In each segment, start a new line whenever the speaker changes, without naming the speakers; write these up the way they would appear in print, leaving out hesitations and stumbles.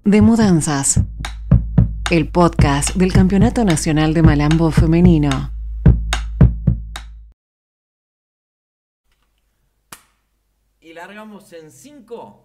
de Mudanzas, el podcast del Campeonato Nacional de Malambo Femenino.
Y largamos en 5,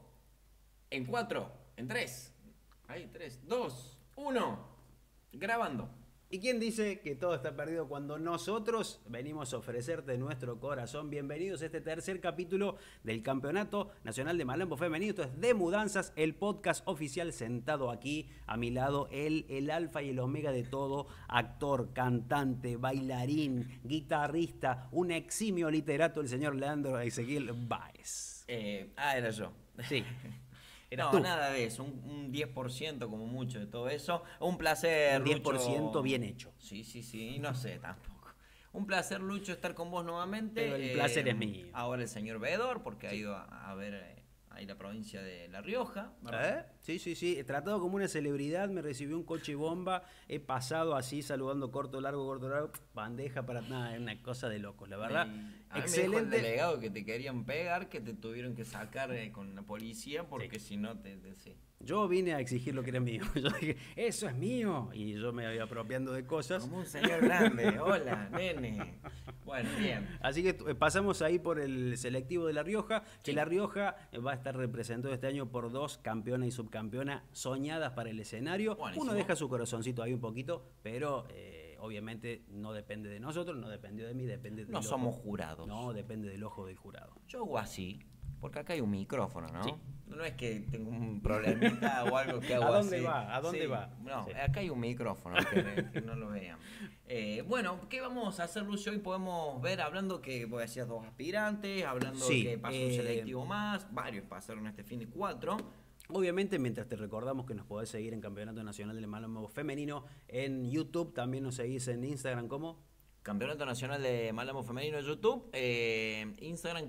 en 4, en 3. Ahí, 3, 2, 1. Grabando.
¿Y quién dice que todo está perdido cuando nosotros venimos a ofrecerte nuestro corazón? Bienvenidos a este tercer capítulo del Campeonato Nacional de Malambo Femenino. Esto es De Mudanzas, el podcast oficial. Sentado aquí a mi lado, el alfa y el omega de todo: actor, cantante, bailarín, guitarrista, un eximio literato, el señor Leandro Ezequiel Báez.
Era yo.
Sí.
No, tú. Nada de eso, un 10% como mucho de todo eso. Un placer,
Un 10%
Lucho.
Bien hecho.
Sí, no sé tampoco. Un placer, Lucho, estar con vos nuevamente.
Pero el placer es mío.
Ahora el señor veedor, porque ha ido a ver ahí la provincia de La Rioja, ¿verdad?
Sí. He tratado como una celebridad, me recibió un coche bomba, he pasado así saludando corto, largo, bandeja para nada, es una cosa de locos, la verdad.
Excelente. Me dijo el delegado que te querían pegar, que te tuvieron que sacar con la policía, porque si no sí.
Yo vine a exigir lo que era mío. Yo dije, eso es mío. Y yo me iba apropiando de cosas.
Como un señor grande. Hola, nene. Bueno, bien.
Así que pasamos ahí por el selectivo de La Rioja, que
Sí.
La Rioja va a estar representado este año por 2 campeonas y subcampeonas soñadas para el escenario.
Buenísimo.
Uno deja su corazoncito ahí un poquito, pero obviamente no depende de nosotros, no depende de mí, depende del
No
ojo.
somos jurados.
No, depende del ojo del jurado.
Yo hago así, porque acá hay un micrófono, ¿no?
Sí.
No es que tengo un problemita o algo que hago
¿A dónde
así.
va? ¿A dónde va?
No,
Sí.
acá hay un micrófono, que no lo vean. Bueno, ¿qué vamos a hacer, Lucio? Hoy podemos ver, hablando que vos decías 2 aspirantes, hablando
Sí,
que pasó un selectivo más, varios pasaron este fin de 4.
Obviamente, mientras te recordamos que nos podés seguir en Campeonato Nacional de Malambo Femenino en YouTube, también nos seguís en Instagram como
Campeonato Nacional de Malambo Femenino en YouTube, Instagram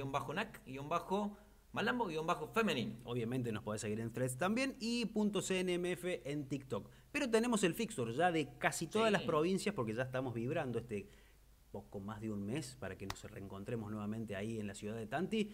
camp_nac_malambo_femenino.
obviamente nos podés seguir en Threads también y .cnmf en TikTok. Pero tenemos el fixture ya de casi todas
Sí.
las provincias, porque ya estamos vibrando poco más de un mes para que nos reencontremos nuevamente ahí en la ciudad de Tanti.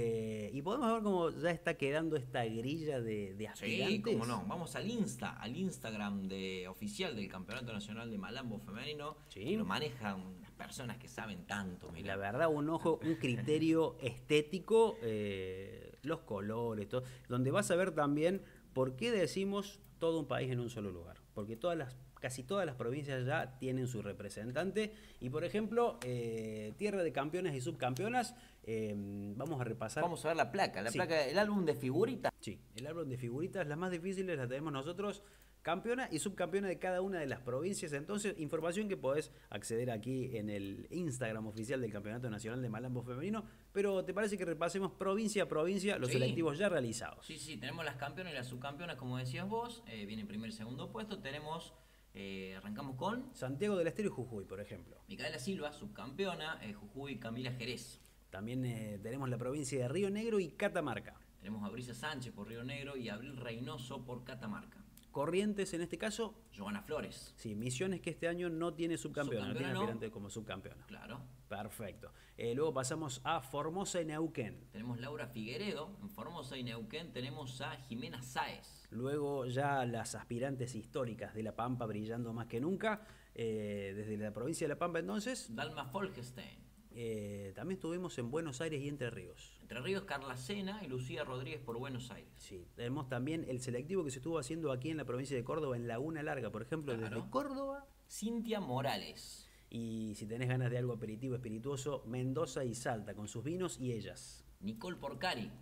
Y podemos ver cómo ya está quedando esta grilla de aspirantes.
Sí, cómo no. Vamos al Instagram oficial del Campeonato Nacional de Malambo Femenino.
Sí.
Lo manejan unas personas que saben tanto,
La
mirá.
verdad, un criterio estético, los colores, todo, donde vas a ver también por qué decimos todo un país en un solo lugar. Porque casi todas las provincias ya tienen su representante. Y por ejemplo, tierra de campeonas y subcampeonas, vamos a repasar.
Vamos a ver la placa,
Sí.
el álbum de figuritas.
Sí, el álbum de figuritas, las más difíciles las tenemos nosotros, campeona y subcampeona de cada una de las provincias. Entonces, información que podés acceder aquí en el Instagram oficial del Campeonato Nacional de Malambo Femenino. Pero ¿te parece que repasemos provincia a provincia los
Sí.
selectivos ya realizados?
Sí, tenemos las campeonas y las subcampeonas, como decías vos. Viene primer y segundo puesto. Arrancamos con
Santiago del Estero y Jujuy, por ejemplo.
Micaela Silva, subcampeona. Jujuy, Camila Jerez.
También tenemos la provincia de Río Negro y Catamarca.
Tenemos a Brisa Sánchez por Río Negro y a Abril Reynoso por Catamarca.
Corrientes, en este caso,
Giovanna Flores.
sí, Misiones, que este año no tiene subcampeona, no tiene
Subcampeona, no.
aspirante como subcampeona.
Claro.
Perfecto. Luego pasamos a Formosa y Neuquén.
Tenemos Laura Figueredo en Formosa y Neuquén. Tenemos a Jimena Sáez.
Luego ya las aspirantes históricas de La Pampa brillando más que nunca. Desde la provincia de La Pampa entonces.
Dalma Folkestein.
También estuvimos en Buenos Aires y Entre Ríos.
Entre Ríos, Carla Sena y Lucía Rodríguez por Buenos Aires.
Sí, tenemos también el selectivo que se estuvo haciendo aquí en la provincia de Córdoba, en Laguna Larga, por ejemplo,
Claro.
desde Córdoba.
Cintia Morales.
Y si tenés ganas de algo aperitivo, espirituoso, Mendoza y Salta, con sus vinos y ellas.
Nicole Porcari.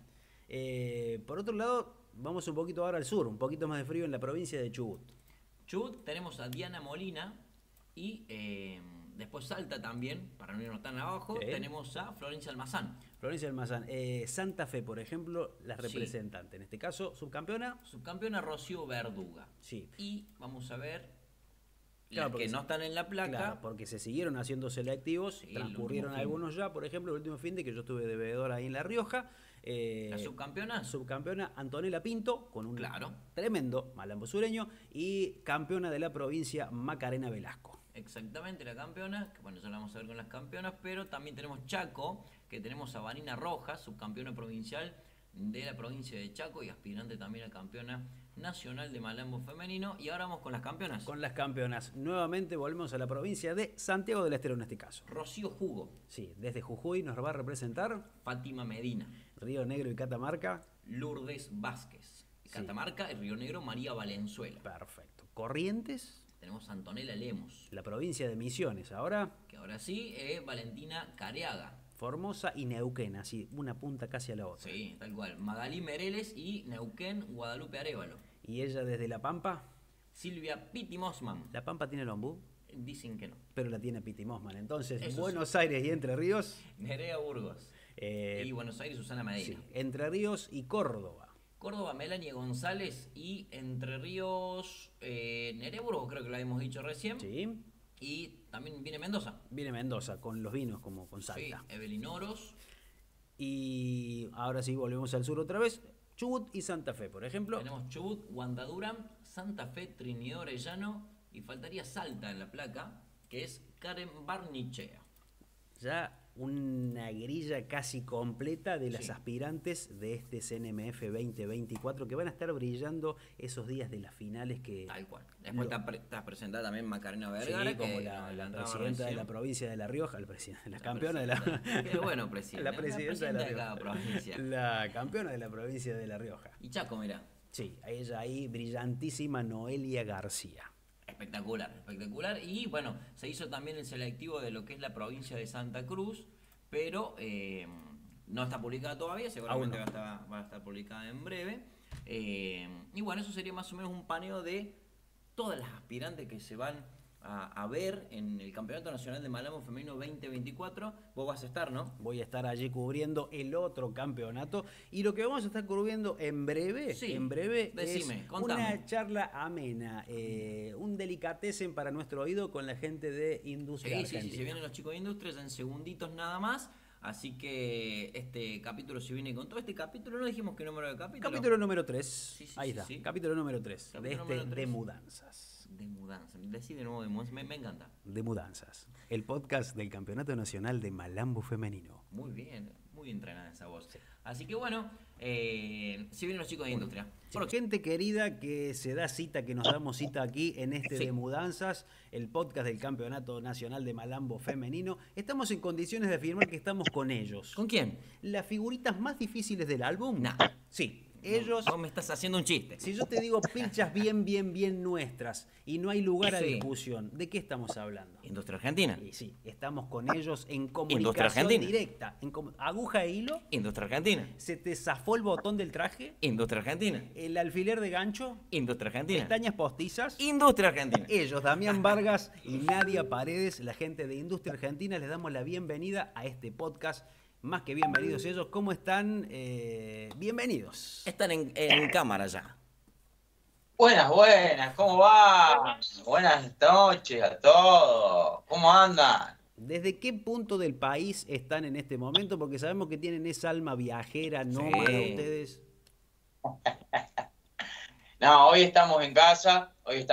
Por otro lado, vamos un poquito ahora al sur, un poquito más de frío en la provincia de Chubut.
Chubut tenemos a Diana Molina y después Salta también, para no irnos tan abajo,
Sí.
tenemos a Florencia Almazán.
Florencia Almazán. Santa Fe, por ejemplo, las
Sí.
representantes. En este caso, subcampeona.
Subcampeona Rocío Verduga.
Sí.
Y vamos a ver
Claro,
las
porque
que no están en la placa.
Claro, porque se siguieron haciendo selectivos,
Sí,
transcurrieron
el último
algunos ya. Por ejemplo, el último fin de que yo estuve de bebedor ahí en La Rioja.
¿La subcampeona?
Subcampeona Antonella Pinto, con un
Claro.
tremendo malambo sureño. Y campeona de la provincia Macarena Velasco.
Exactamente, la campeona, que bueno, ya la vamos a ver con las campeonas, pero también tenemos Chaco, que tenemos a Vanina Rojas, subcampeona provincial de la provincia de Chaco y aspirante también a campeona nacional de Malambo femenino. Y ahora vamos con las campeonas.
Con las campeonas. Nuevamente volvemos a la provincia de Santiago del Estero en este caso.
Rocío Hugo.
Sí, desde Jujuy nos va a representar
Fátima Medina.
Río Negro y Catamarca.
Lourdes Vázquez.
Sí.
Catamarca y Río Negro, María Valenzuela.
Perfecto. Corrientes,
Tenemos a Antonella Lemos,
la provincia de Misiones. Ahora
que ahora sí es Valentina Careaga.
Formosa y Neuquén, así una punta casi a la otra.
Sí, tal cual. Magalí Mereles y Neuquén, Guadalupe Arévalo.
Y ella desde La Pampa.
Silvia Pitti Mosman.
La Pampa tiene el ombú,
Dicen que no.
pero la tiene Piti Mosman. Entonces,
Eso
Buenos Aires y Entre Ríos.
Nerea Burgos. Y Buenos Aires, Susana Medina.
Sí, Entre Ríos y Córdoba.
Córdoba, Melanie González. Y Entre Ríos, Nerea Burgos, creo que lo habíamos dicho recién.
Sí.
Y también viene Mendoza.
Viene Mendoza con los vinos como con
Sí,
Salta.
Evelyn Oros.
Y ahora sí volvemos al sur otra vez. Chubut y Santa Fe, por ejemplo.
Tenemos Chubut, Wanda Durán, Santa Fe, Trinidad Orellano. Y faltaría Salta en la placa, que es Karen Barnichea.
Ya una grilla casi completa de las
Sí.
aspirantes de este CNMF 2024 que van a estar brillando esos días de las finales que...
Tal cual. Después está presentada también Macarena Vergara,
Sí, como
que
la
entraba
presidenta de
recién.
la provincia de La Rioja, la campeona de la...
Qué bueno, presidenta.
La presidenta de La
cada
Rioja.
provincia.
La campeona de la provincia de La Rioja.
Y Chaco, mira.
Sí, a ella ahí, brillantísima Noelia García.
Espectacular, espectacular. Y bueno, se hizo también el selectivo de lo que es la provincia de Santa Cruz, pero no está publicada todavía, seguramente
Aún no.
va a estar publicada en breve. Y bueno, eso sería más o menos un paneo de todas las aspirantes que se van a ver en el Campeonato Nacional de Malambo Femenino 2024. Vos vas a estar, ¿no?
Voy a estar allí cubriendo el otro campeonato y lo que vamos a estar cubriendo en breve,
Sí, decime,
es
contame.
una charla amena, un delicatessen para nuestro oído con la gente de Industria
Sí,
Argentina.
se vienen los chicos de Industrias en segunditos nada más. Así que este capítulo se viene con todo. Este capítulo, no dijimos qué número de capítulo.
Capítulo número 3,
Sí,
ahí
sí,
está,
sí.
capítulo número 3 de
Capítulo
este
número
de
3.
mudanzas.
De mudanza. Decí de nuevo de mudanza. Me encanta.
De mudanzas, el podcast del Campeonato Nacional de Malambo Femenino.
Muy bien. Muy entrenada esa voz. Así que bueno, se vienen los chicos de Industria.
Gente querida que se da cita, que nos damos cita aquí en este
Sí.
de Mudanzas, el podcast del Campeonato Nacional de Malambo Femenino. Estamos en condiciones de afirmar que estamos con ellos.
¿Con quién?
¿Las figuritas más difíciles del álbum?
Nah.
Sí, ellos...
Vos me estás haciendo un chiste.
Si yo te digo pinchas bien nuestras y no hay lugar a
Sí.
discusión, ¿de qué estamos hablando?
Industria Argentina.
Y sí, estamos con ellos en
Industria
comunicación
Argentina.
directa, aguja e hilo.
Industria Argentina.
¿Se te zafó el botón del traje?
Industria Argentina.
¿El alfiler de gancho?
Industria Argentina.
¿Pestañas postizas?
Industria Argentina.
Ellos, Damián Vargas y Nadia Paredes, la gente de Industria Argentina, les damos la bienvenida a este podcast. Más que bienvenidos ellos, ¿cómo están? Bienvenidos.
Están en cámara ya.
Buenas, ¿cómo va? Buenas noches a todos. ¿Cómo andan?
¿Desde qué punto del país están en este momento? Porque sabemos que tienen esa alma viajera, nómada,
Sí.
ustedes.
No, hoy estamos en casa,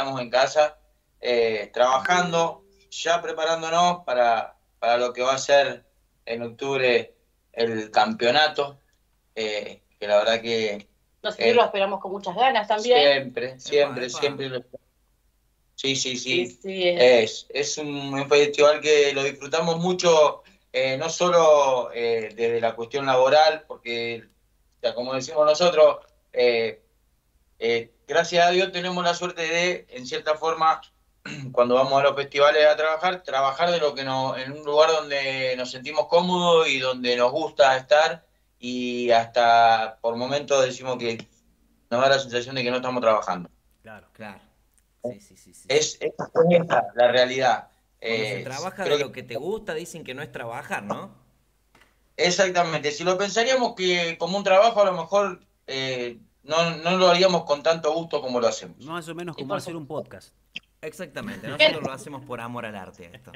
trabajando, ya preparándonos para lo que va a ser en octubre el campeonato, que la verdad que
Nosotros lo esperamos con muchas ganas también.
siempre. Sí.
Sí,
Es un festival que lo disfrutamos mucho, no solo desde la cuestión laboral, porque, o sea, como decimos nosotros, gracias a Dios tenemos la suerte de, en cierta forma, cuando vamos a los festivales a trabajar de lo que en un lugar donde nos sentimos cómodos y donde nos gusta estar, y hasta por momentos decimos que nos da la sensación de que no estamos trabajando.
Claro.
Claro. Sí.
Es esta la realidad.
Cuando se trabaja
creo
de lo que te gusta, dicen que no es trabajar, ¿no?
Exactamente, si lo pensaríamos que como un trabajo, a lo mejor no lo haríamos con tanto gusto como lo hacemos.
Más o menos
Y
como
por
hacer un podcast.
Exactamente. Nosotros lo hacemos por amor al arte esto.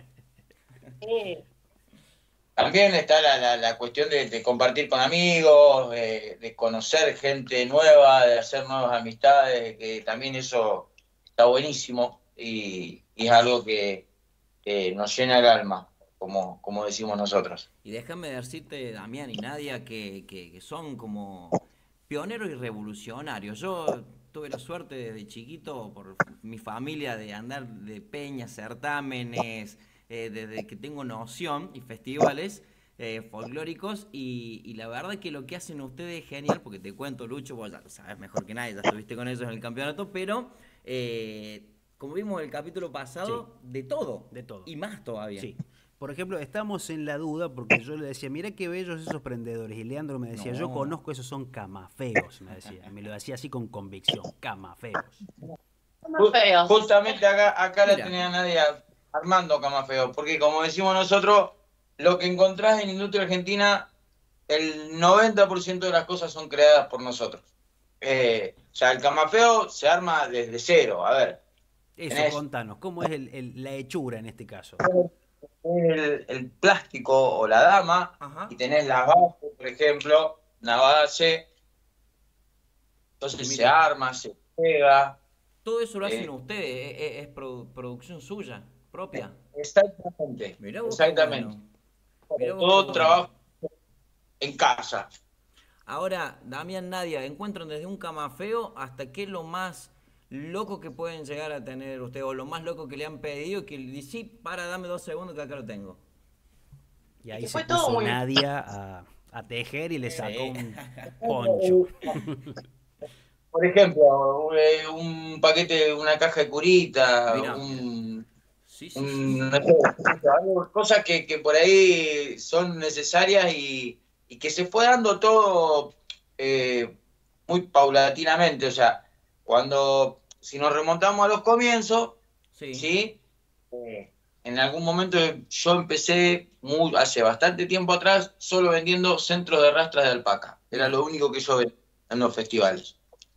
También está la cuestión de compartir con amigos, de conocer gente nueva, de hacer nuevas amistades, que también eso está buenísimo y es algo que nos llena el alma, como decimos nosotros.
Y déjame decirte, Damián y Nadia, que son como pionero y revolucionario. Yo tuve la suerte desde chiquito, por mi familia, de andar de peñas, certámenes, desde que tengo noción, y festivales folclóricos, y la verdad que lo que hacen ustedes es genial, porque te cuento, Lucho, vos ya lo sabes mejor que nadie, ya estuviste con ellos en el campeonato, pero como vimos en el capítulo pasado,
Sí.
de todo.
De todo.
Y más todavía.
Sí. Por ejemplo, estamos en la duda porque yo le decía, mira qué bellos esos prendedores. Y Leandro me decía,
No.
yo conozco, esos son camafeos, me decía. Y me lo decía así con convicción, camafeos.
Muy feos.
Justamente acá la
Mira.
tenía Nadia armando Camafeo, porque como decimos nosotros, lo que encontrás en industria argentina, el 90% de las cosas son creadas por nosotros. O sea, el Camafeo se arma desde cero. A ver,
Eso,
tenés
contanos, ¿cómo es la hechura en este caso?
el plástico o la dama,
Ajá.
y tenés las bases, por ejemplo, una base, entonces se
Mira.
arma, se pega.
Todo eso lo hacen
Eh,
ustedes, es producción suya, propia.
Exactamente,
Mirá vos qué
exactamente.
bueno. Mirá vos
Todo
qué bueno.
trabajo en casa.
Ahora, Damián, Nadia, encuentran desde un camafeo hasta qué es lo más loco que pueden llegar a tener ustedes, o lo más loco que le han pedido, que le dice, sí, para, dame 2 segundos que acá lo tengo.
Y ahí
que
se
fue todo
puso
muy-
Nadia a tejer y le sacó
Sí.
un poncho.
Por ejemplo, un paquete, una caja de curita,
Mirá. Sí, sí, sí.
no sé, cosas que por ahí son necesarias y que se fue dando todo muy paulatinamente. O sea, si nos remontamos a los comienzos,
Sí.
¿sí? En algún momento yo empecé hace bastante tiempo atrás solo vendiendo centros de rastras de alpaca. Era lo único que yo vendía en los festivales.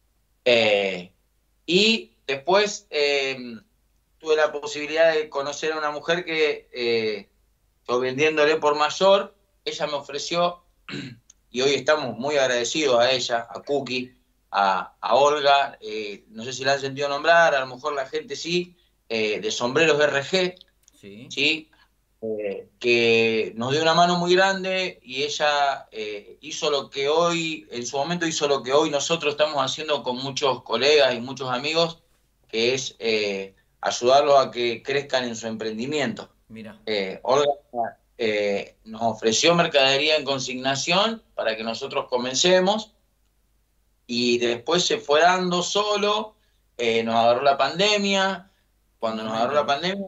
Y después tuve la posibilidad de conocer a una mujer que yo vendiéndole por mayor, ella me ofreció, y hoy estamos muy agradecidos a ella, a Cookie, a Olga, no sé si la han sentido nombrar, a lo mejor la gente sí, de Sombreros RG,
Sí.
¿sí? Que nos dio una mano muy grande y ella hizo lo que hoy, en su momento hizo lo que hoy nosotros estamos haciendo con muchos colegas y muchos amigos, que es ayudarlos a que crezcan en su emprendimiento.
Mira.
Olga nos ofreció mercadería en consignación para que nosotros comencemos y después se fue dando solo, nos agarró la pandemia, cuando nos agarró la pandemia,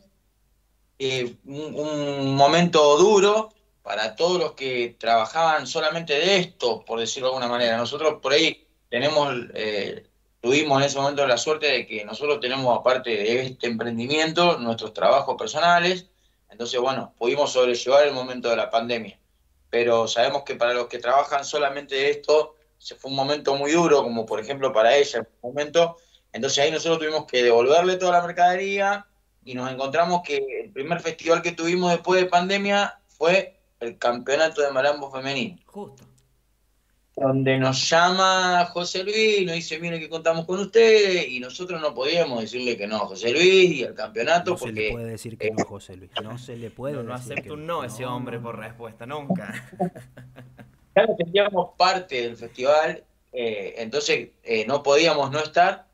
un momento duro para todos los que trabajaban solamente de esto, por decirlo de alguna manera. Nosotros por ahí tuvimos en ese momento la suerte de que nosotros tenemos, aparte de este emprendimiento, nuestros trabajos personales. Entonces, bueno, pudimos sobrellevar el momento de la pandemia. Pero sabemos que para los que trabajan solamente de esto, se fue un momento muy duro, como por ejemplo para ella en un momento. Entonces ahí nosotros tuvimos que devolverle toda la mercadería y nos encontramos que el primer festival que tuvimos después de pandemia fue el Campeonato de Malambo Femenino.
Justo.
Donde nos llama José Luis y nos dice, miren que contamos con ustedes, y nosotros no podíamos decirle que no a José Luis y al campeonato
No
porque...
se le puede decir que no, José Luis. No se le puede
No
decir
acepta
que
un no ese hombre por respuesta, nunca.
Ya nos sentíamos parte del festival, entonces no podíamos no estar,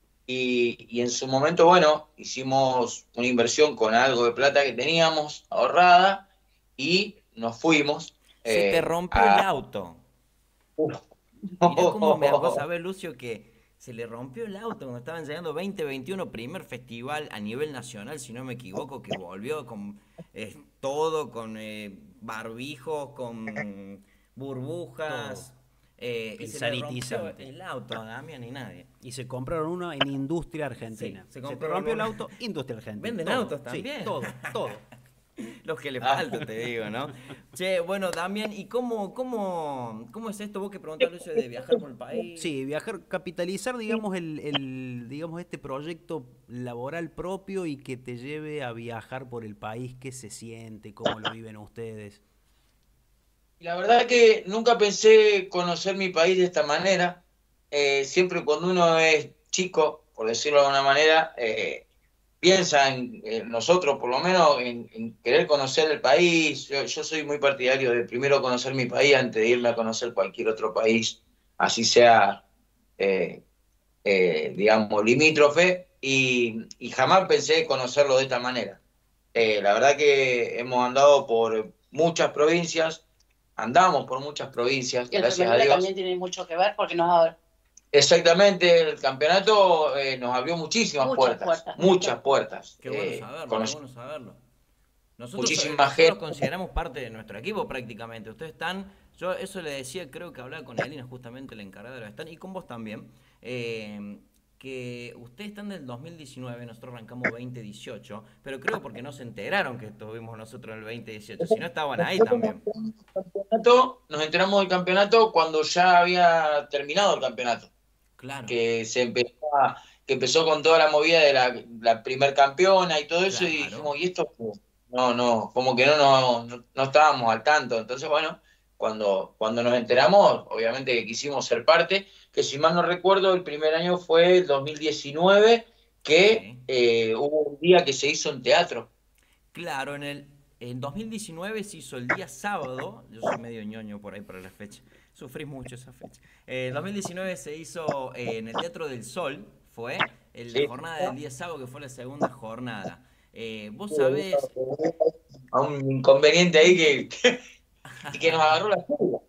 y en su momento, bueno, hicimos una inversión con algo de plata que teníamos ahorrada y nos fuimos.
Se te rompió el auto. Mirá cómo vos sabés, Lucio, que se le rompió el auto cuando estaba enseñando 2021, primer festival a nivel nacional, si no me equivoco, que volvió con todo, con barbijos, con burbujas, y se le rompió
sanitizante.
el auto a Damián y nadie.
Y se compraron uno en Industria Argentina.
Sí,
se
se
te
compraron
rompió el
uno.
auto, Industria Argentina.
¿Venden
Todo,
autos
sí,
también?
todo, todo.
Los que le faltan, te digo, ¿no? Che, bueno, Damián, ¿y cómo es esto? Vos que preguntaste, Lucio, de viajar por el país.
Sí, viajar, capitalizar, digamos, digamos, este proyecto laboral propio y que te lleve a viajar por el país. ¿Qué se siente? ¿Cómo lo viven ustedes?
La verdad que nunca pensé conocer mi país de esta manera. Siempre cuando uno es chico, por decirlo de alguna manera, piensa en nosotros, por lo menos, en querer conocer el país. Yo soy muy partidario de primero conocer mi país antes de irme a conocer cualquier otro país. así sea, digamos, limítrofe, y jamás pensé conocerlo de esta manera. La verdad que hemos andado por muchas provincias, andamos por muchas provincias,
Y el
gracias a
femenino
Dios.
también tiene mucho que ver porque nos
Exactamente, el campeonato nos abrió muchísimas muchas puertas.
Qué bueno saberlo, qué bueno saberlo.
Muchísima
Nosotros
gente.
los consideramos parte de nuestro equipo prácticamente. Ustedes están, yo eso le decía, creo que hablaba con Elina, justamente la encargada de los stand, y con vos también, que ustedes están del 2019, nosotros arrancamos 2018, pero creo porque no se enteraron que estuvimos nosotros en el 2018, si no estaban ahí también.
Nos enteramos del campeonato cuando ya había terminado el campeonato.
Claro.
Que empezó con toda la movida de la primer campeona y todo eso,
Claro.
y dijimos, ¿y esto? No, como que no estábamos al tanto. Entonces, bueno, cuando nos enteramos, obviamente que quisimos ser parte, que si mal no recuerdo, el primer año fue el 2019, que hubo un día que se hizo en teatro.
Claro, en 2019 se hizo el día sábado, yo soy medio ñoño por ahí para la fecha, sufrí mucho esa fecha. En 2019 se hizo en el Teatro del Sol, fue la jornada del día sábado, que fue la segunda jornada. Vos sabés...
A un inconveniente ahí que nos agarró la lluvia.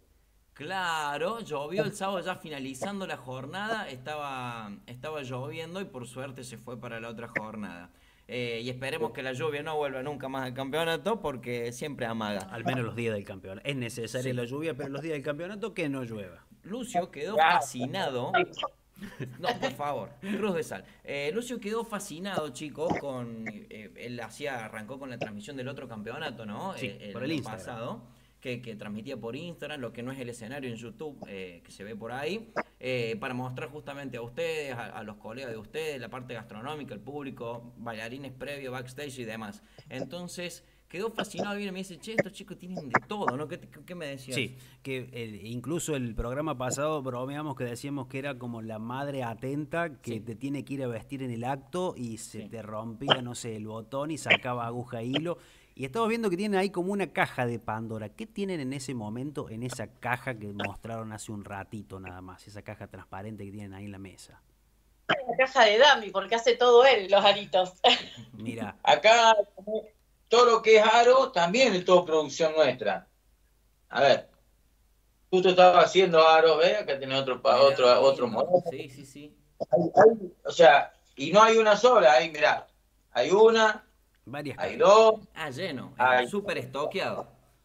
Claro, llovió el sábado ya finalizando la jornada, estaba lloviendo y por suerte se fue para la otra jornada. Y esperemos que la lluvia no vuelva nunca más al campeonato porque siempre amaga.
Al menos los días del campeonato. Es necesaria la lluvia, pero los días del campeonato que no llueva.
Lucio quedó fascinado. No, por favor, cruz de sal. Lucio quedó fascinado, chicos, con... él arrancó con la transmisión del otro campeonato, ¿no?
Sí, por el
año
Instagram.
pasado, que transmitía por Instagram, lo que no es el escenario en YouTube, que se ve por ahí, para mostrar justamente a ustedes, a los colegas de ustedes, la parte gastronómica, el público, bailarines previo, backstage y demás. Entonces... quedó fascinado y me dice, che, estos chicos tienen de todo, ¿no? ¿Qué me decías?
Sí, que incluso el programa pasado bromeamos que decíamos que era como la madre atenta que te tiene que ir a vestir en el acto y se te rompía, no sé, el botón y sacaba aguja e hilo. Y estamos viendo que tienen ahí como una caja de Pandora. ¿Qué tienen en ese momento, en esa caja que mostraron hace un ratito nada más? Esa caja transparente que tienen ahí en la mesa.
La caja de Dami, porque hace todo él, los aritos.
Mira.
Acá... todo lo que es aro también es todo producción nuestra. A ver, justo estaba haciendo aro, ¿ves? Acá tenés otro modelo.
Sí.
O sea, y no hay una sola, ahí mirá, hay una,
Varias
hay
cajas.
dos.
Lleno,
hay...
súper estoqueado.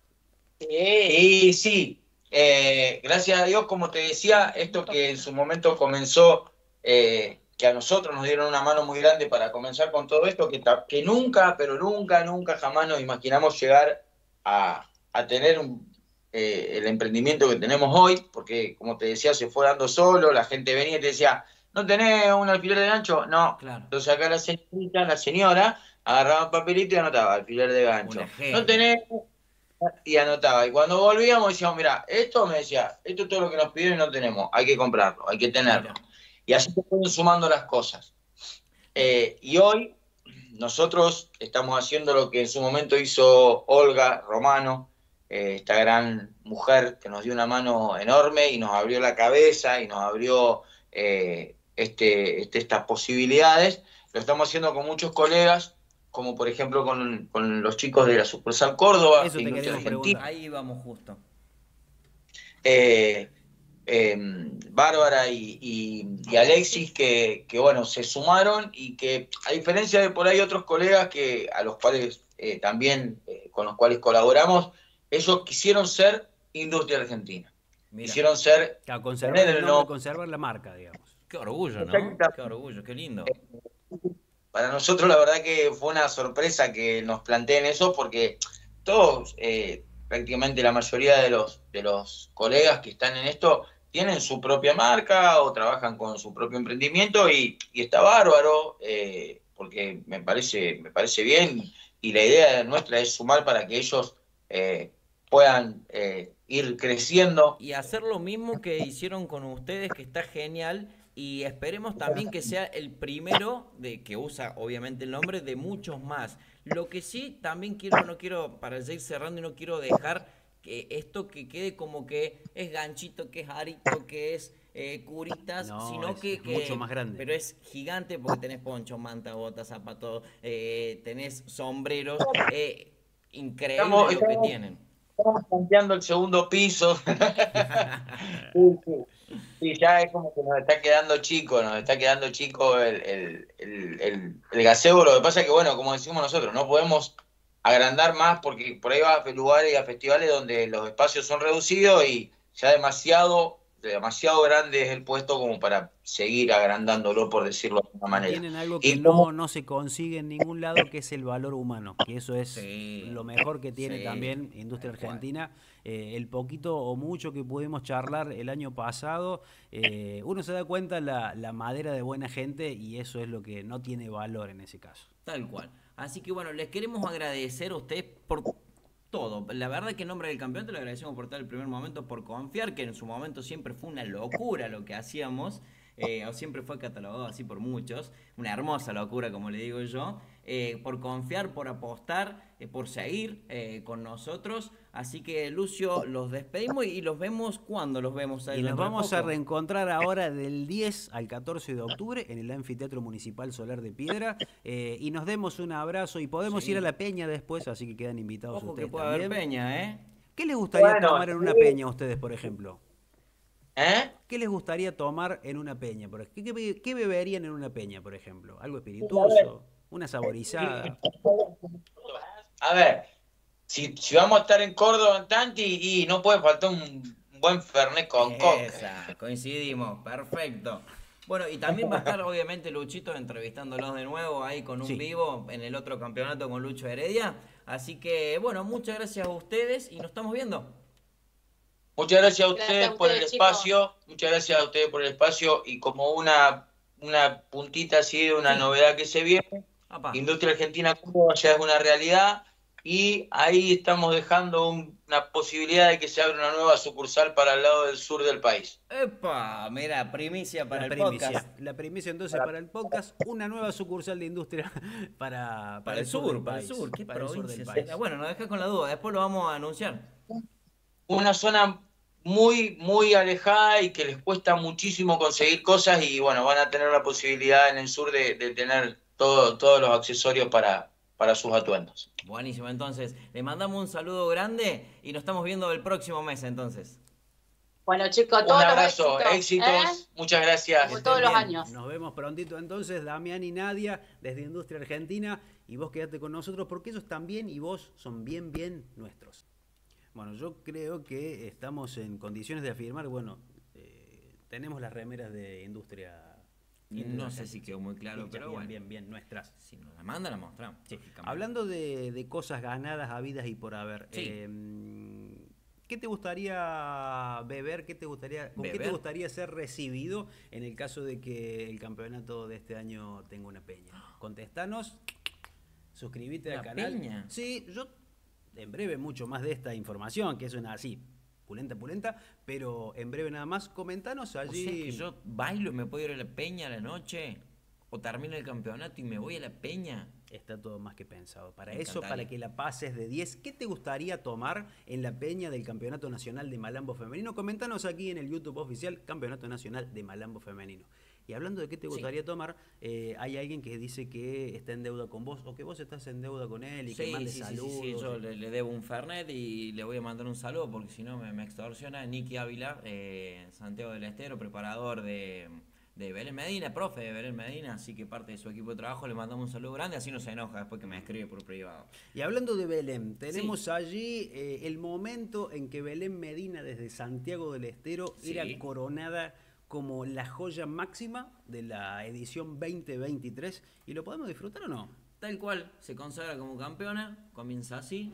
Y sí, gracias a Dios, como te decía, esto que en su momento comenzó... que a nosotros nos dieron una mano muy grande para comenzar con todo esto, que nunca, pero nunca jamás nos imaginamos llegar a tener el emprendimiento que tenemos hoy, porque como te decía, se fue dando solo, la gente venía y te decía, ¿no tenés un alfiler de gancho? No.
Claro.
Entonces acá la señora, agarraba un papelito y anotaba, alfiler de gancho. ¿No tenés? Y anotaba. Y cuando volvíamos decíamos, mira, esto me decía, esto es todo lo que nos pidieron y no tenemos, hay que comprarlo, hay que tenerlo. Mira. Y así se fueron sumando las cosas. Y hoy nosotros estamos haciendo lo que en su momento hizo Olga Romano, esta gran mujer que nos dio una mano enorme y nos abrió la cabeza y nos abrió estas posibilidades. Lo estamos haciendo con muchos colegas, como por ejemplo con los chicos de la Sucursal Córdoba.
Eso te queríamos preguntar.
Ahí vamos justo.
Bárbara y Alexis que bueno, se sumaron y que a diferencia de por ahí otros colegas a los cuales también con los cuales colaboramos, ellos quisieron ser Industria Argentina.
Mira.
Quisieron ser...
conservar el nombre, conservar la marca, digamos.
Qué orgullo, ¿no? Qué orgullo, qué lindo.
Para nosotros la verdad que fue una sorpresa que nos planteen eso porque todos, prácticamente la mayoría de los colegas que están en esto tienen su propia marca o trabajan con su propio emprendimiento y está bárbaro porque me parece bien y la idea nuestra es sumar para que ellos puedan ir creciendo.
Y hacer lo mismo que hicieron con ustedes, que está genial, y esperemos también que sea el primero que usa obviamente el nombre de muchos más. Lo que sí también no quiero, para ir cerrando, y no quiero dejar esto que quede como que es ganchito, que es arito, que es curitas,
No,
sino
es
que
mucho más grande.
Pero es gigante porque tenés poncho, manta, botas, zapatos, tenés sombreros, increíble lo que tienen.
Estamos planteando el segundo piso. Sí, sí. Sí, ya es como que nos está quedando chico, el gazebo. Lo que pasa es que, bueno, como decimos nosotros, no podemos agrandar más porque por ahí va a lugares y a festivales donde los espacios son reducidos y ya demasiado grande es el puesto como para seguir agrandándolo, por decirlo de alguna
Y
manera.
tienen algo que
Y como
no se consigue en ningún lado, que es el valor humano, que eso es
Sí,
lo mejor que tiene
sí,
también Industria
tal cual.
Argentina. El poquito o mucho que pudimos charlar el año pasado, uno se da cuenta la madera de buena gente y eso es lo que no tiene valor en ese caso.
Tal cual. Así que bueno, les queremos agradecer a ustedes por todo. La verdad que en nombre del campeonato le agradecemos por todo el primer momento, por confiar, que en su momento siempre fue una locura lo que hacíamos, o siempre fue catalogado así por muchos, una hermosa locura como le digo yo, por confiar, por apostar, por seguir con nosotros. Así que Lucio, los despedimos y los vemos cuando los vemos.
Y nos vamos a reencontrar ahora del 10 al 14 de octubre en el Anfiteatro Municipal Solar de Piedra, y nos demos un abrazo y podemos ir a la peña después, así que quedan invitados
Ojo
ustedes
que puede
también.
haber peña, ¿eh?
¿Qué les gustaría
Bueno,
tomar en una
sí.
peña a ustedes, por ejemplo?
¿Eh?
¿Qué les gustaría tomar en una peña? ¿Qué beberían en una peña, por ejemplo? ¿Algo espirituoso? ¿Una saborizada?
A ver, si vamos a estar en Córdoba en Tanti, y no puede faltar un buen Fernet con coca.
Esa, coincidimos, perfecto. Bueno, y también va a estar obviamente Luchito entrevistándolos de nuevo ahí con un
Sí.
vivo en el otro campeonato con Lucho Heredia. Así que bueno, muchas gracias a ustedes y nos estamos viendo.
Muchas gracias a
Gracias
ustedes
a
por el
ustedes, chicos.
espacio, muchas gracias a ustedes por el espacio, y como una puntita así de una
Sí.
novedad que se viene,
Apa.
Industria Argentina Córdoba ya es una realidad, y ahí estamos dejando una posibilidad de que se abra una nueva sucursal para el lado del sur del país.
¡Epa! Mira, primicia para
La
el
primicia.
podcast.
La primicia entonces para el podcast, una nueva sucursal de industria para
el sur,
del
para el
país,
sur. ¿Qué
para el sur
provincia
del
será?
país.
Bueno, nos deja con la duda, después lo vamos a anunciar.
Una zona muy, muy alejada y que les cuesta muchísimo conseguir cosas, y bueno, van a tener la posibilidad en el sur de tener todos los accesorios para sus atuendos.
Buenísimo, entonces, le mandamos un saludo grande y nos estamos viendo el próximo mes entonces.
Bueno, chicos,
Un
todos los
abrazo, éxitos,
¿eh?
muchas gracias.
Como todos los
bien.
años.
Nos vemos prontito entonces, Damián y Nadia, desde Industria Argentina, y vos quedate con nosotros porque ellos también y vos son bien, bien nuestros. Bueno, yo creo que estamos en condiciones de afirmar, bueno, tenemos las remeras de Industria.
No sé si quedó muy claro, pero
bien,
bueno.
bien, nuestras.
Si nos la manda, la mostramos.
Sí.
lógicamente.
Hablando de cosas ganadas, habidas y por haber,
Sí.
¿qué te gustaría beber? ¿Con qué te
¿Beber?
gustaría ser recibido en el caso de que el campeonato de este año tenga una peña? Contestanos, suscríbete al
¿Una
canal.
peña?
Sí, yo en breve mucho más de esta información, que es una así, pulenta, pero en breve nada más, comentanos
O
allí.
sea que yo bailo y me puedo ir a la peña a la noche, o termino el campeonato y me voy a la peña.
Está todo más que pensado. Para
Me
eso,
encantaría.
para que la pases de 10, ¿qué te gustaría tomar en la peña del Campeonato Nacional de Malambo Femenino? Coméntanos aquí en el YouTube oficial, Campeonato Nacional de Malambo Femenino. Y hablando de qué te gustaría tomar, hay alguien que dice que está en deuda con vos, o que vos estás en deuda con él y que mande saludos.
Sí, yo le debo un Fernet y le voy a mandar un saludo porque si no me extorsiona. Nicky Ávila, Santiago del Estero, preparador de Belén Medina, profe de Belén Medina, así que parte de su equipo de trabajo, le mandamos un saludo grande, así no se enoja después que me escribe por privado.
Y hablando de Belén, tenemos allí el momento en que Belén Medina desde Santiago del Estero
Sí.
era coronada como la joya máxima de la edición 2023. ¿Y lo podemos disfrutar o no?
Tal cual, se consagra como campeona, comienza así.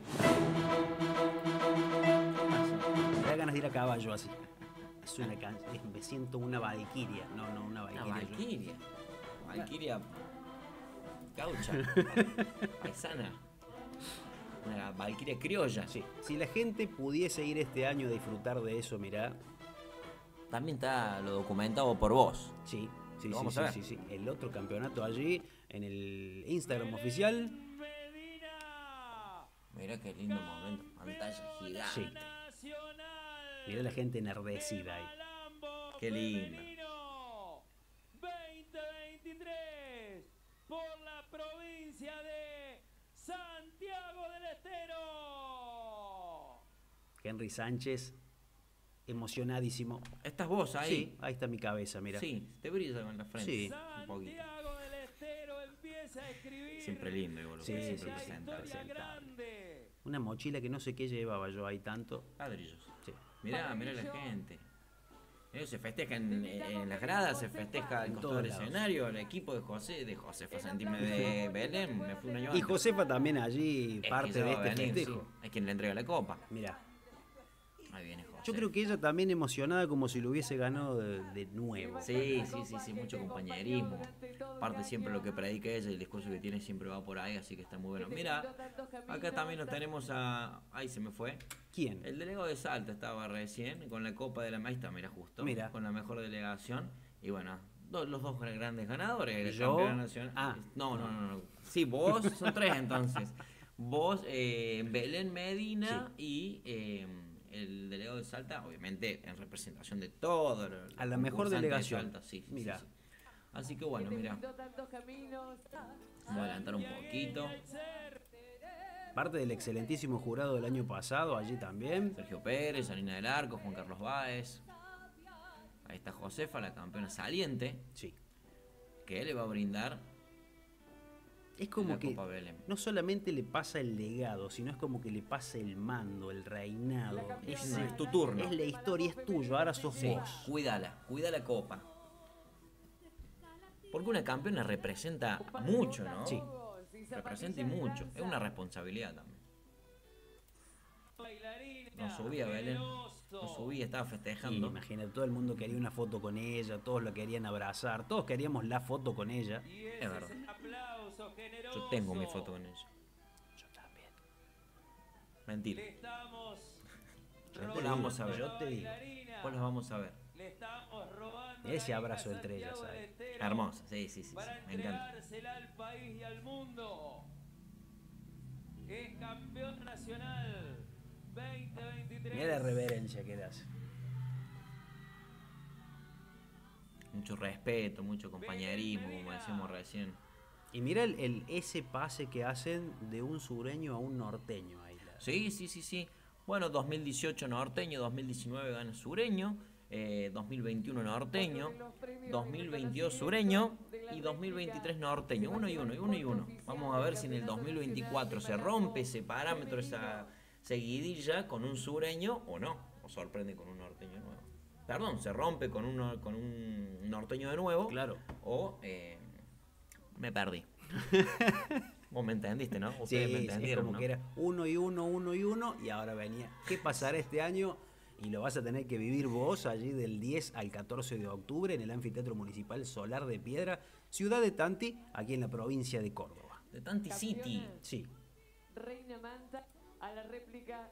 Me da ganas de ir a caballo así. Es una me siento una valquiria. No, una
Una
valquiria.
Valquiria. Valquiria gaucha, paisana. Una Valquiria criolla.
Sí. Si la gente pudiese ir este año a disfrutar de eso, mirá.
También está lo documentado por vos.
Sí,
Lo vamos a ver.
sí. El otro campeonato allí en el Instagram oficial.
Mirá qué lindo momento, pantalla gigante.
Sí. Mirá la gente enardecida ahí.
Qué lindo.
2023 por la provincia de Santiago del Estero.
Henry Sánchez, emocionadísimo.
¿Estás vos ahí?
Sí, ahí está mi cabeza, mira.
Sí, te brilla con la frente.
Sí.
Un poquito.
Santiago del Estero empieza a escribir.
Siempre lindo, igual.
Sí,
Siempre
sí,
presenta.
Historia grande.
Una mochila que no sé qué llevaba yo ahí tanto.
Ladrillos.
Sí.
Mirá la gente. Se festeja en las gradas, se festeja al
En
costado
todos
del
lados.
escenario, el equipo de Josefa, sentime de Belén, me fui un año
Y
antes.
Josefa también allí,
Es que
parte
ella
de
va a
este
venir,
festejo.
sí. Es quien le entrega la copa.
Mira,
Ahí viene José.
yo creo que ella también emocionada como si lo hubiese ganado de nuevo.
Sí, mucho compañerismo. Aparte siempre lo que predica ella, el discurso que tiene siempre va por ahí, así que está muy bueno. Mira, acá también nos tenemos a... Ahí se me fue.
¿Quién?
El delegado de Salta estaba recién con la Copa de la Maestra, mira justo.
Mira.
Con la mejor delegación. Y bueno, los dos grandes ganadores. El
¿Yo?
campeón nacional.
Ah.
No. Sí, vos, son tres entonces. Vos, Belén Medina y el delegado de Salta, obviamente en representación de todo.
A la mejor delegación.
Salta, sí.
Mira.
Sí. Así que bueno, mira. Vamos a adelantar un poquito.
Parte del excelentísimo jurado del año pasado, allí también.
Sergio Pérez, Alina del Arco, Juan Carlos Báez. Ahí está Josefa, la campeona saliente,
Sí.
que le va a brindar
Es como
la
que
Copa Belén.
no solamente le pasa el legado, sino es como que le pasa el mando, el reinado.
Es tu turno.
Es la historia, es tuyo, ahora sos
Sí,
vos.
cuida la copa. Porque una campeona representa mucho, ¿no?
Sí.
Representa y mucho. Es una responsabilidad también. No subía Belén. No subía, estaba
Y
festejando.
imagínate, todo el mundo quería una foto con ella, todos la querían abrazar, todos queríamos la foto con ella.
Es verdad. Yo tengo mi foto con ella.
Yo también.
Mentira.
Yo
Después
te
la vamos
digo,
a ver.
yo te digo.
Después las vamos a ver.
Mirá ese abrazo entre ellas ahí.
Hermosa, sí,
Para
me encanta.
entregársela al país y al mundo. Es campeón nacional 2023.
Mirá la reverencia que le hace.
Mucho respeto, mucho compañerismo, como decíamos recién.
Y mira ese pase que hacen de un sureño a un norteño ahí.
Sí. Bueno, 2018 norteño, 2019 gana sureño, 2021 norteño, 2022 sureño y 2023 norteño. Uno y uno. Vamos a ver si en el 2024 se rompe ese parámetro, esa seguidilla con un sureño o no, o sorprende con un norteño nuevo. Perdón, se rompe con un norteño de nuevo.
Claro.
O me perdí. Vos me entendiste, ¿no?
Sí,
Ustedes me
es
entendieron,
como
¿no?
que era uno y uno, y ahora venía. ¿Qué pasará este año? Y lo vas a tener que vivir vos allí del 10 al 14 de octubre en el Anfiteatro Municipal Solar de Piedra, ciudad de Tanti, aquí en la provincia de Córdoba.
De Tanti City.
Sí.
Reina Manta a la réplica.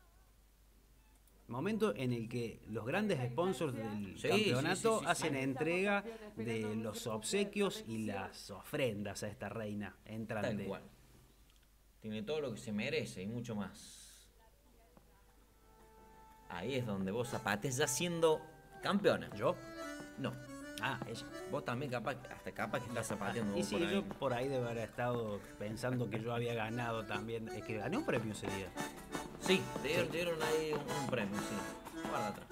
Momento en el que los grandes sponsors del
Sí,
campeonato
sí,
hacen entrega de los obsequios y las ofrendas a esta reina
Tal
entrante.
cual. Tiene todo lo que se merece y mucho más. Ahí es donde vos zapates ya siendo campeona.
¿Yo?
No.
Ah, ella.
Vos también capaz que estás zapateando
Y
vos
sí,
por ahí.
yo por ahí debe haber estado pensando que yo había ganado también. Es que gané un premio ese día.
Sí, te dieron ahí un premio, sí. Guarda atrás.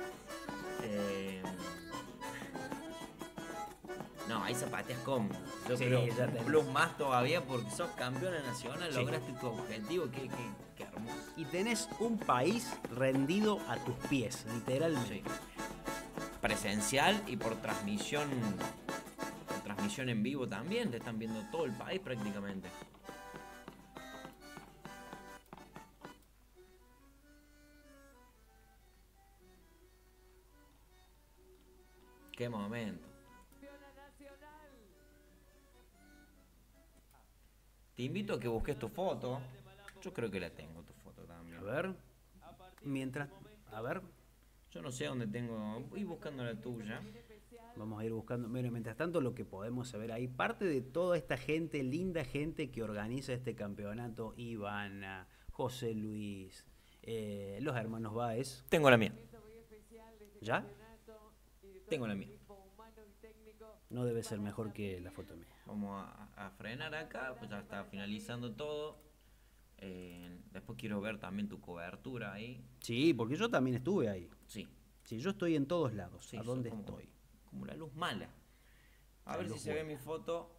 No, ahí zapateas con. Yo
Sí,
creo
ya tenés.
un plus más todavía porque sos campeona nacional,
Sí.
lograste tu objetivo, qué hermoso.
Y tenés un país rendido a tus pies, literalmente.
Sí. Presencial y por transmisión en vivo también, te están viendo todo el país prácticamente. Qué momento. Te invito a que busques tu foto. Yo creo que la tengo tu foto también.
A ver. Mientras. A ver.
Yo no sé dónde tengo. Voy buscando la tuya.
Vamos a ir buscando. Bueno, mientras tanto, lo que podemos saber ahí, parte de toda esta gente, linda gente que organiza este campeonato: Ivana, José Luis, Los hermanos Báez.
Tengo la mía.
¿Ya?
Tengo la mía.
No debe ser mejor que la foto mía.
Vamos a frenar acá, pues ya está finalizando todo. Después quiero ver también tu cobertura ahí.
Sí, porque yo también estuve ahí.
Sí,
Sí, yo estoy en todos lados.
sí,
¿A
sos
dónde
como-
estoy?
Como la luz mala. A
La
ver si
luz
se ve
buena.
mi foto.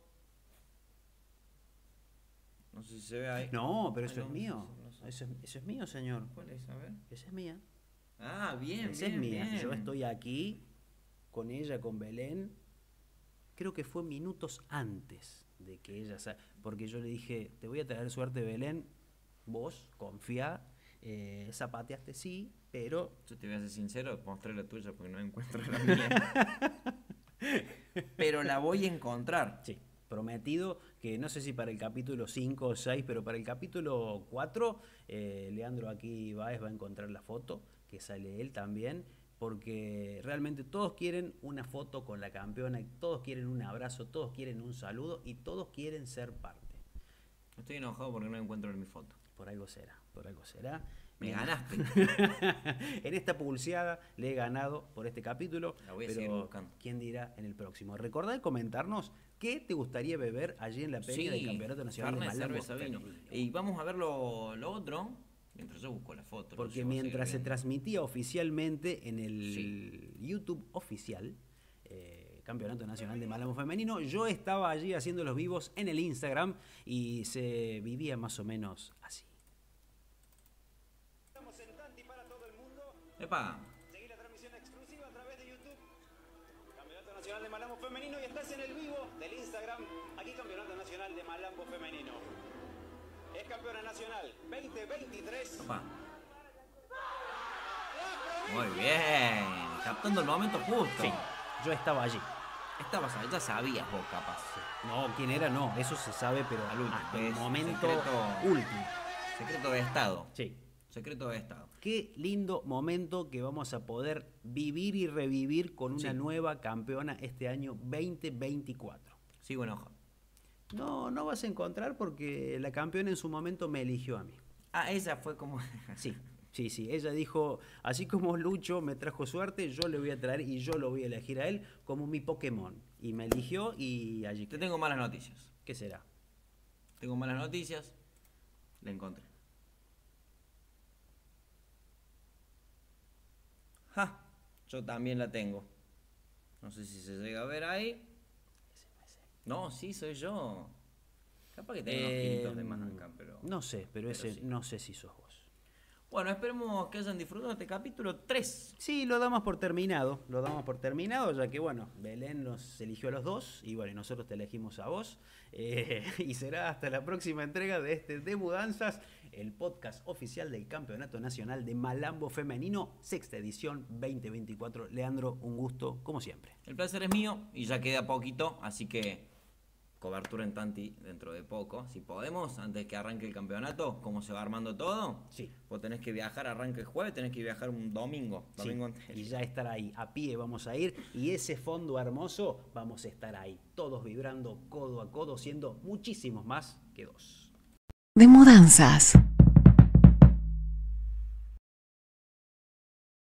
No sé si se ve ahí.
No, pero
Ay,
eso es
no,
mío.
no sé.
Eso es mío, señor.
¿Cuál es? A ver.
Esa es mía.
Ah, bien,
Esa
bien,
es mía.
bien.
Yo estoy aquí con ella, con Belén. Creo que fue minutos antes de que ella porque yo le dije, te voy a traer suerte, Belén. Vos, confía. Zapateaste sí, pero
Yo te voy a ser sincero, mostré la tuya porque no encuentro la mía. Pero la voy a encontrar.
sí, prometido que no sé si para el capítulo 5 o 6, pero para el capítulo 4, Leandro aquí va a encontrar la foto, que sale él también, porque realmente todos quieren una foto con la campeona, todos quieren un abrazo, todos quieren un saludo y todos quieren ser parte.
Estoy enojado porque no encuentro mi foto.
Por algo será, por algo será.
Me ganaste.
En esta pulseada le he ganado por este capítulo,
La voy a
pero
seguir buscando.
quién dirá en el próximo. Recordá de comentarnos qué te gustaría beber allí en la peña del Campeonato Nacional de
Fernet,
Malambo
cerveza, vino.
Femenino.
Y vamos a ver lo otro, mientras yo busco la foto.
Porque
yo voy a
mientras se
seguir viendo.
transmitía oficialmente en el
Sí.
YouTube oficial, Campeonato Nacional de Malambo Femenino, yo estaba allí haciendo los vivos en el Instagram y se vivía más o menos así. Estamos en Tanti para todo el mundo.
Epa,
Seguí la transmisión exclusiva a través de YouTube. Campeonato Nacional de Malambo Femenino y estás en el vivo del Instagram. Aquí Campeonato Nacional de Malambo Femenino. Es campeona nacional 2023.
epa. Muy bien, captando el momento justo.
Sí, yo estaba allí.
Estabas ahí, ya sabías vos, capaz.
No, quién era, no, eso se sabe, pero
Al último,
hasta el
es
momento
secreto.
último.
Secreto de Estado.
Sí.
Secreto de Estado.
Qué lindo momento que vamos a poder vivir y revivir con una
Sí.
nueva campeona este año 2024.
Sigo enojado.
No, no vas a encontrar porque la campeona en su momento me eligió a mí.
Ah, esa fue como...
Sí, sí, sí. Ella dijo, así como Lucho me trajo suerte, yo le voy a traer y yo lo voy a elegir a él como mi Pokémon. Y me eligió y allí
Te
quedé.
tengo malas noticias.
¿Qué será?
Tengo malas noticias. La encontré. Ja, yo también la tengo. No sé si se llega a ver ahí. No, sí, soy yo. Capaz que tengo unos kilitos de más acá, pero...
No sé, pero ese
sí.
no sé si sos vos.
Bueno, esperemos que hayan disfrutado este capítulo 3.
Sí, lo damos por terminado, ya que bueno, Belén nos eligió a los dos y bueno, y nosotros te elegimos a vos. Y será hasta la próxima entrega de este De Mudanzas, el podcast oficial del Campeonato Nacional de Malambo Femenino, sexta edición 2024. Leandro, un gusto, como siempre.
El placer es mío y ya queda poquito, así que cobertura en Tanti dentro de poco. Si podemos, antes que arranque el campeonato, cómo se va armando todo.
Sí.
Vos tenés que viajar, arranca el jueves, tenés que viajar un domingo.
Sí,
Domingo entero.
y ya estar ahí, a pie vamos a ir, y ese fondo hermoso vamos a estar ahí, todos vibrando codo a codo, siendo muchísimos más que dos.
De Mudanzas.